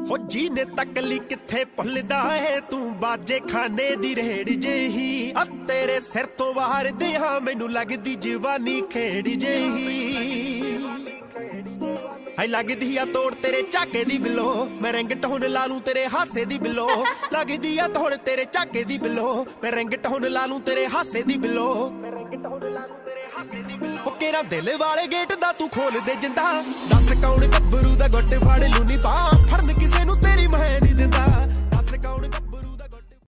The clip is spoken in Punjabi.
ਹੋ ਜੀ ਨੇ ਤਕਲੀ ਕਿੱਥੇ ਭੁੱਲਦਾ ਏ ਤੂੰ ਬਾਜੇ ਖਾਨੇ ਦੀ ਰੇੜ ਜਿਹੀ ਆ ਤੇਰੇ ਸਿਰ ਤੋਂ ਬਾਹਰ ਦੇ ਹਾਂ ਮੈਨੂੰ ਲੱਗਦੀ ਜਵਾਨੀ ਖੇੜ ਜਿਹੀ ਹਾਈ ਲੱਗਦੀ ਆ ਤੋੜ ਤੇਰੇ ਝਾਕੇ ਦੀ ਬਿਲੋ ਮੈਂ ਰਿੰਗ ਟੋਨ ਲਾ ਲੂੰ ਤੇਰੇ ਹਾਸੇ ਦੀ ਬਿਲੋ ਲੱਗਦੀ ਆ ਤੋੜ ਤੇਰੇ ਝਾਕੇ ਦੀ ਬਿਲੋ ਮੈਂ ਰਿੰਗ ਟੋਨ ਲਾ ਲੂੰ ਤੇਰੇ ਹਾਸੇ ਦੀ ਬਿਲੋ ਉਹ ਕਿਹੜਾ ਦਿਲ ਵਾਲੇ ਗੇਟ ਦਾ ਤੂੰ ਖੋਲ ਦੇ ਜਿੰਦਾ ਦੱਸ ਕੌਣ ਗੱਭਰੂ ਦਾ ਗੁੱਟ ਫੜ ਲੂ ਨੀ ਪਾ ਫੜਨ ਕਿਸੇ ਨੂੰ ਤੇਰੀ ਮੈਂ ਨਹੀਂ ਦਿੰਦਾ